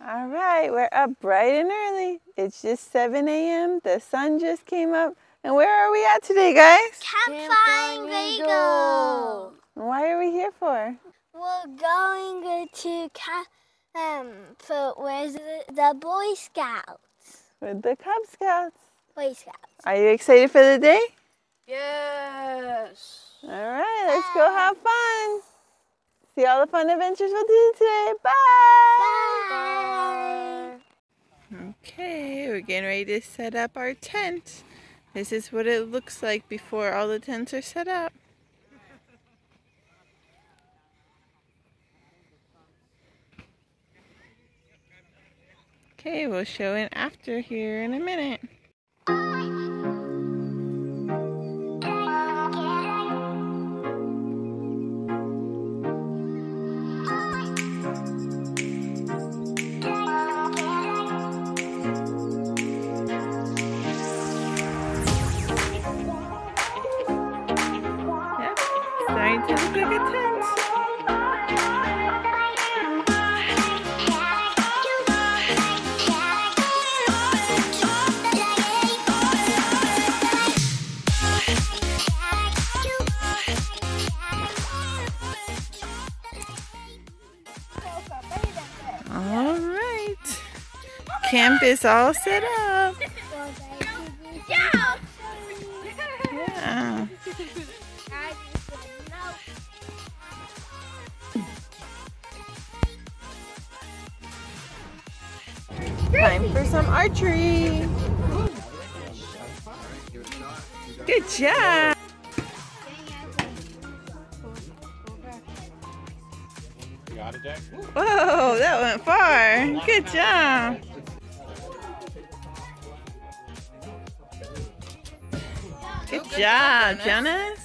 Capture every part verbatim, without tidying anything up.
All right, we're up bright and early. It's just seven A M The sun just came up. And where are we at today, guys? Campfire Eagle. Why are we here for? We're going to camp um, for where's the, the Boy Scouts. With the Cub Scouts. Boy Scouts. Are you excited for the day? Yes. All right, let's go have fun. See all the fun adventures we'll do today. Bye. Bye. Okay, we're getting ready to set up our tent. This is what it looks like before all the tents are set up. Okay, we'll show an after here in a minute. Starting to look like a tent. All right. Camp is all set up. Yeah. Time for some archery. Good job. Whoa, that went far. Good job. Good job, Jonas.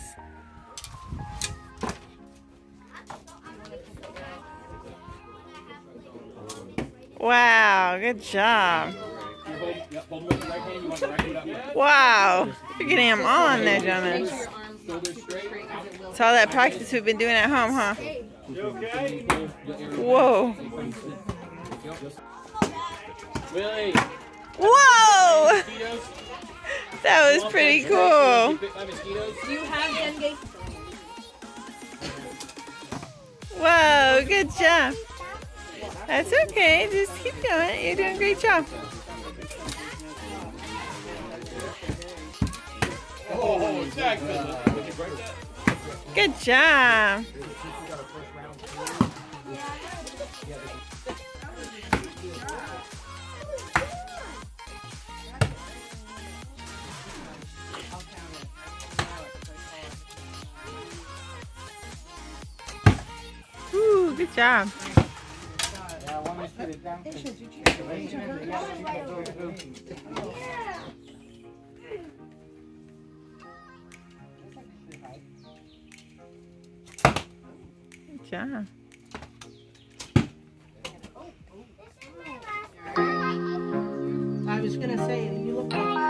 Wow, good job. Wow, you're getting them all in there, Jonas. It's all that practice we've been doing at home, huh? Whoa. Whoa! That was pretty cool. Whoa, good job. That's okay, just keep going. You're doing a great job. Good job. Ooh, good job. Good job. I was gonna say, you look like.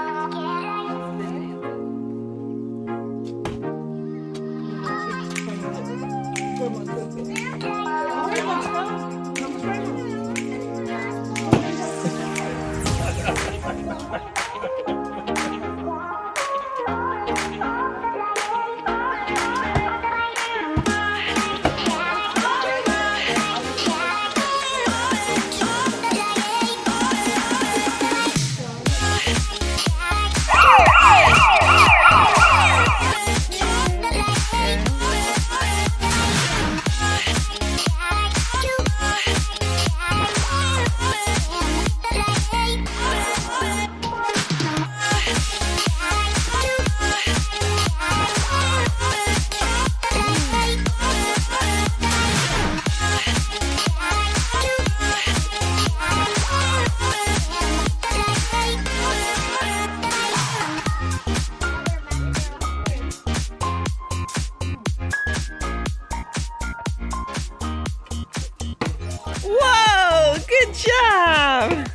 Whoa, good job.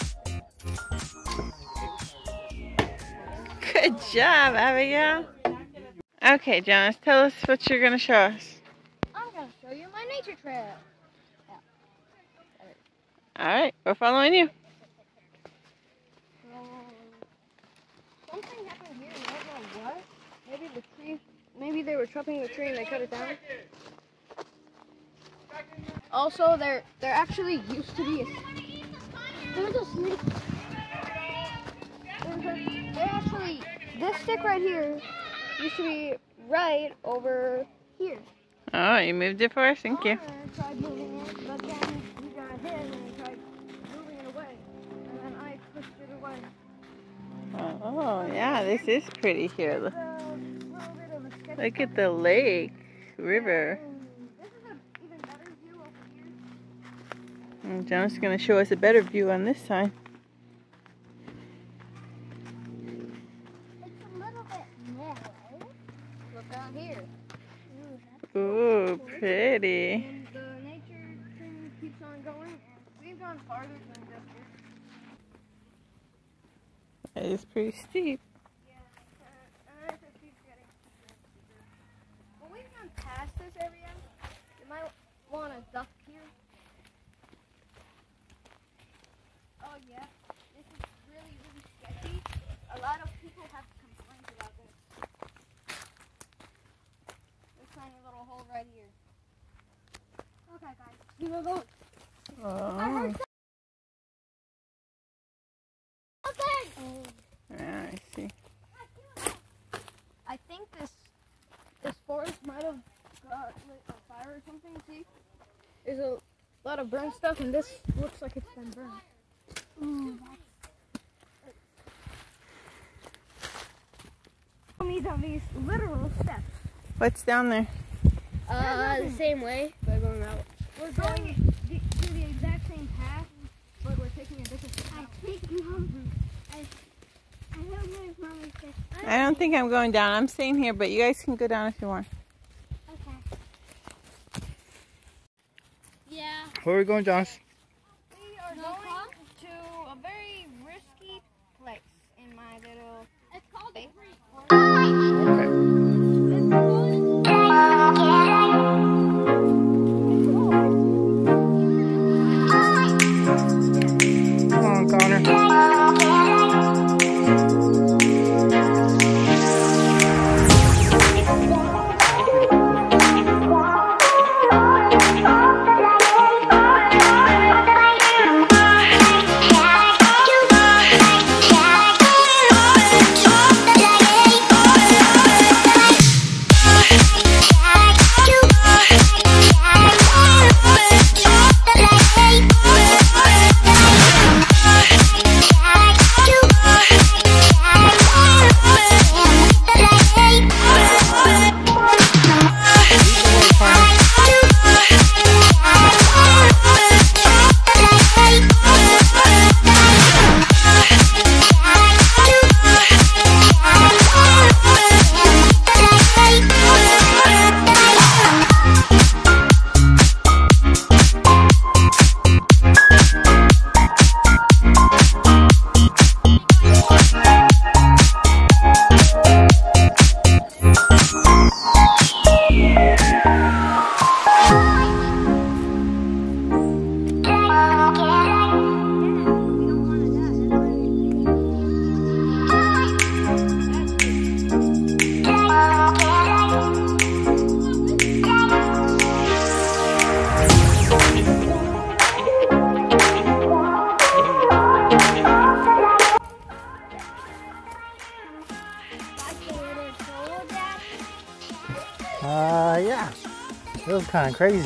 Good job, Abigail. Okay, Jonas, tell us what you're going to show us. I'm going to show you my nature trail. Alright, we're following you. Something happened here, I don't know what. Maybe the tree, maybe they were chopping the tree and they cut it down. Also, there there actually used to be a... There's a snake. There's a, there actually, this stick right here used to be right over here. Oh, you moved it for us, thank you. I tried moving it, but then he got hit and I tried moving it away. And then I pushed it away. Oh, yeah, this is pretty here. Look, It's a little bit of a sketchy look at the lake, river. This is an even better view over here. And John's going to show us a better view on this side. It's a little bit narrow. Look down here. Ooh, pretty. And the nature thing keeps on going. And we've gone farther than just this. It's pretty steep. Yeah, and as it keeps getting steeper and steeper. When we've gone past this area, you might want to duck here. Oh yeah, this is really, really sketchy. A lot of people have complained about this. This tiny little hole right here. Okay guys, we will go. I heard Oh, yeah, I see. I think this this forest might have got lit on fire or something. See, there's a lot of burnt stuff, and this looks like it's been burned. Ooh, Show me down these literal steps. What's down there? Uh, the same way, but going out. We're going the, to the exact same path, but we're taking a different I path. think Mom, I, I don't know if Mom is just, I don't think I'm going down. I'm staying here, but you guys can go down if you want. okay. Yeah. Where are we going, Josh? We are going to a very risky place in my little. It's called Bay. Come on, Connor. Uh, yeah. It was kind of crazy.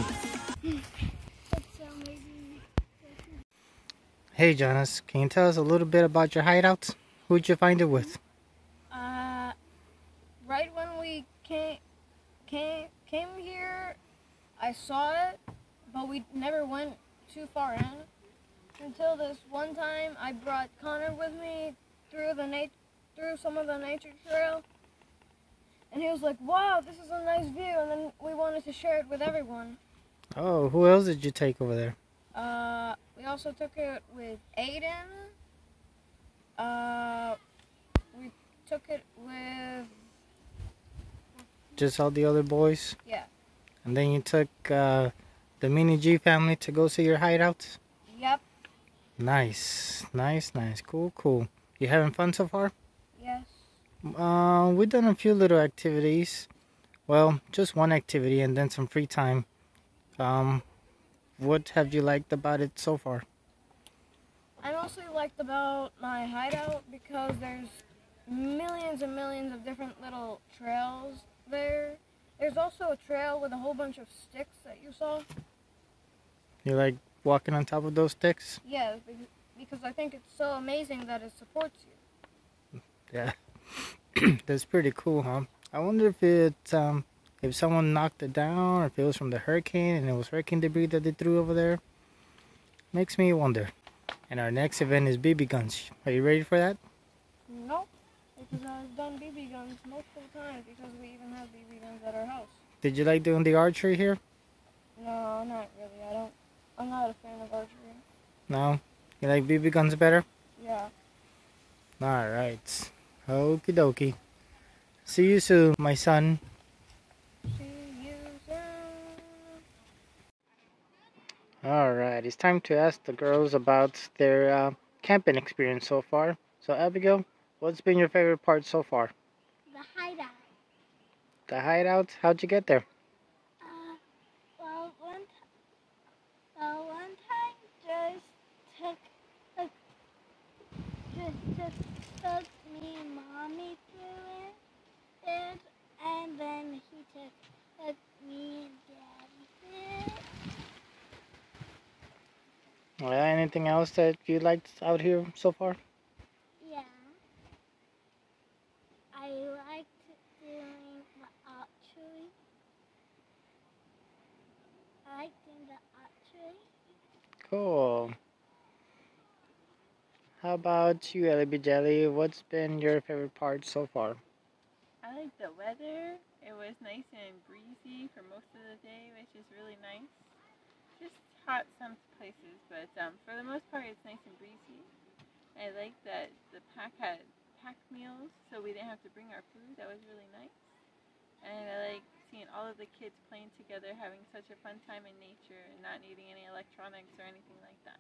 Hey, Jonas, can you tell us a little bit about your hideouts? Who'd you find it with? Uh, right when we came, came, came here, I saw it, but we never went too far in. Until this one time, I brought Connor with me through the nat through some of the nature trail, and he was like, "Wow, this is a nice view," and then we wanted to share it with everyone. Oh, who else did you take over there? Uh, we also took it with Aiden. Uh, we took it with, Just all the other boys? yeah. And then you took uh, the Mini G family to go see your hideouts? Yep. Nice, nice, nice. Cool, cool. You having fun so far? Yes. Uh, we've done a few little activities. Well, just one activity and then some free time. Um, what have you liked about it so far? I mostly liked about my hideout because there's millions and millions of different little trails there. There's also a trail with a whole bunch of sticks that you saw. You like walking on top of those sticks? Yeah, because I think it's so amazing that it supports you. Yeah. That's pretty cool, huh? I wonder if it, um, if someone knocked it down, or if it was from the hurricane and it was hurricane debris that they threw over there. Makes me wonder. And our next event is B B guns. Are you ready for that? No, because I've done B B guns multiple times because we even have B B guns at our house. Did you like doing the archery here? No, not really. I don't. I'm not a fan of archery. No? You like B B guns better? Yeah. Alright. Okie dokie. See you soon, my son. See you soon. Alright, it's time to ask the girls about their uh, camping experience so far. So Abigail, what's been your favorite part so far? The hideout. The hideout? How'd you get there? Uh, well, one, t uh, one time just took, took, just took, took me and mommy through it, it, and then he took, took me and daddy through it. Uh, anything else that you liked out here so far? Yeah. I liked doing the archery. I liked doing the archery. Cool. How about you, Ellie B. Jelly? What's been your favorite part so far? I like the weather. It was nice and breezy for most of the day, which is really nice. Just hot some places, but um, for the most part it's nice and breezy. I like that the pack had pack meals, so we didn't have to bring our food. That was really nice. And I like seeing all of the kids playing together, having such a fun time in nature and not needing any electronics or anything like that.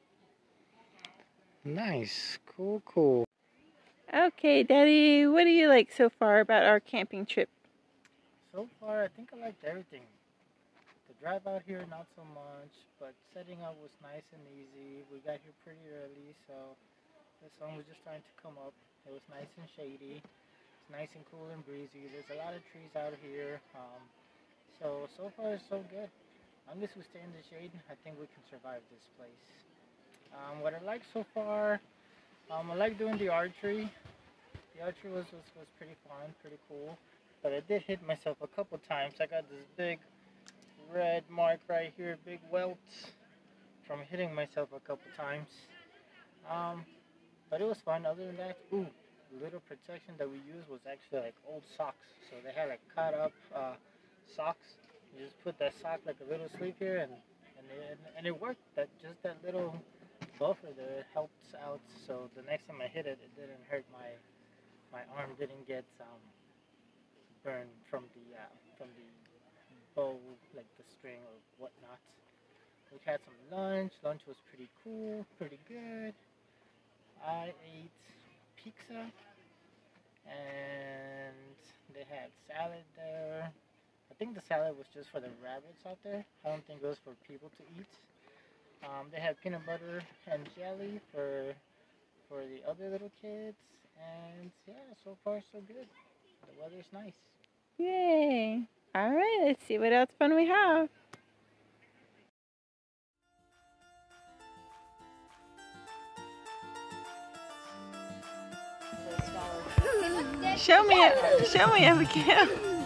Nice. Cool, cool. Okay, Daddy, what do you like so far about our camping trip? So far, I think I liked everything. The drive out here, not so much, but setting up was nice and easy. We got here pretty early, so the sun was just starting to come up. It was nice and shady. It's nice and cool and breezy. There's a lot of trees out here. Um, so, so far, so good. As long as we stay in the shade, I think we can survive this place. Um, what I like so far, um, I like doing the archery. The archery was, was, was pretty fun, pretty cool. But I did hit myself a couple times. I got this big red mark right here, big welt from hitting myself a couple times. Um, but it was fun. Other than that, ooh, the little protection that we used was actually like old socks. So they had like cut up uh, socks. You just put that sock like a little sleeve here, and and it, and it worked. That just that little buffer there helped out. So the next time I hit it, it didn't hurt my my arm. Didn't get um, burned from the uh, from the bow, like the string or whatnot. We had some lunch. Lunch was pretty cool, pretty good. I ate pizza, and they had salad there. I think the salad was just for the rabbits out there. I don't think it was for people to eat. Um, they had peanut butter and jelly for for the other little kids, and yeah, so far so good. The weather's nice. Yay! All right, let's see what else fun we have. Show me, show me, Abigail.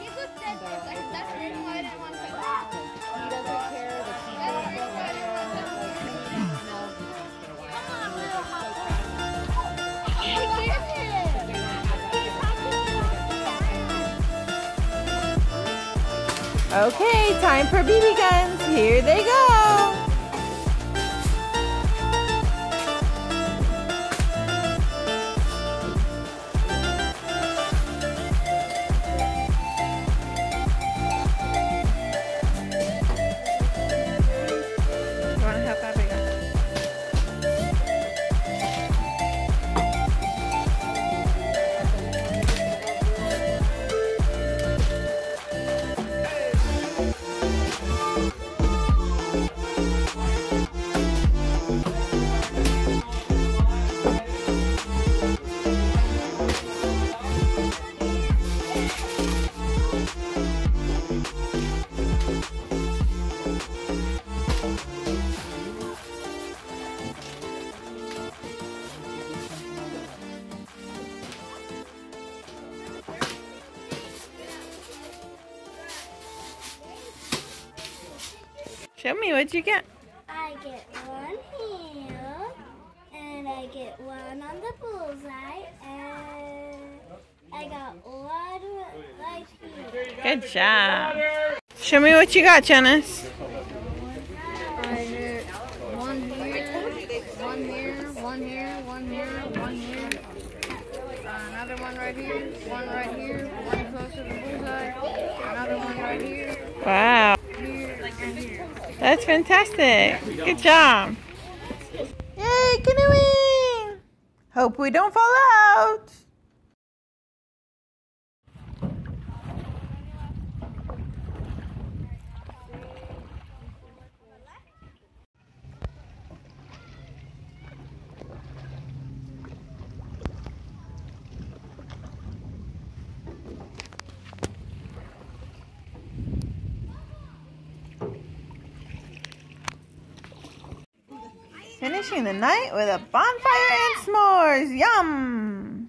Okay, time for B B guns. Here they go. You want to help Abigail? Show me what you get. I get one here, and I get one on the bullseye, and I got one right here. Good job. Show me what you got, Janice. I get one here, one here, one here, one here, one here. Uh, another one right here, one right here, one close to the bullseye, another one right here. Wow. Here and here. That's fantastic. Good job. Yay, canoeing! Hope we don't fall out. Finishing the night with a bonfire and s'mores. Yum!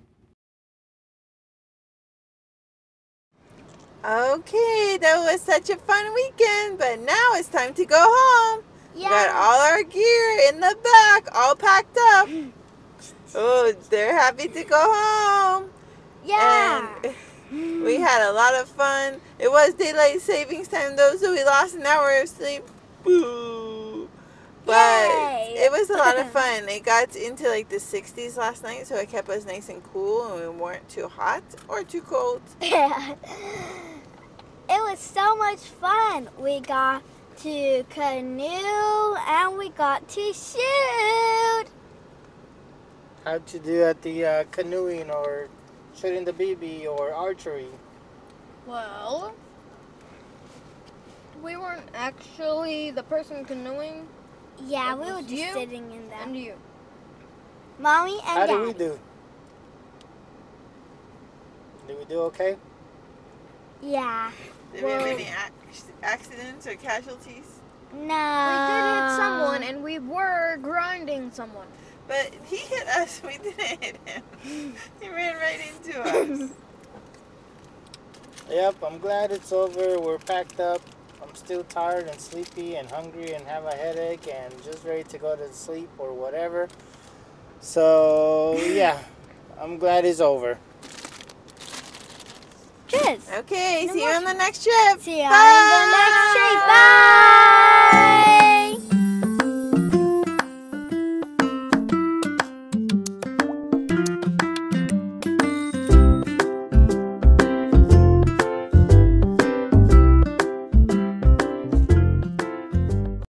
Okay, that was such a fun weekend, but now it's time to go home. Yeah. Got all our gear in the back, all packed up. Oh, they're happy to go home. Yeah. And we had a lot of fun. It was daylight savings time though, so we lost an hour of sleep. Boo! But Yay. it was a lot of fun. It got into like the sixties last night, so it kept us nice and cool, and we weren't too hot or too cold. Yeah. It was so much fun. We got to canoe and we got to shoot. How'd you do at the uh, canoeing or shooting the B B or archery? Well, we weren't actually the person canoeing. Yeah, It we were was just you sitting in there. And you. Mommy and How Daddy. did we do? Did we do okay? Yeah. Did we have any ac- accidents or casualties? No. We did hit someone, and we were grinding someone. But he hit us. We didn't hit him. He ran right into us. Yep, I'm glad it's over. We're packed up. I'm still tired and sleepy and hungry and have a headache and just ready to go to sleep or whatever. So, yeah, I'm glad it's over. Cheers. Okay, see you on the next trip. See you on the next trip. Bye.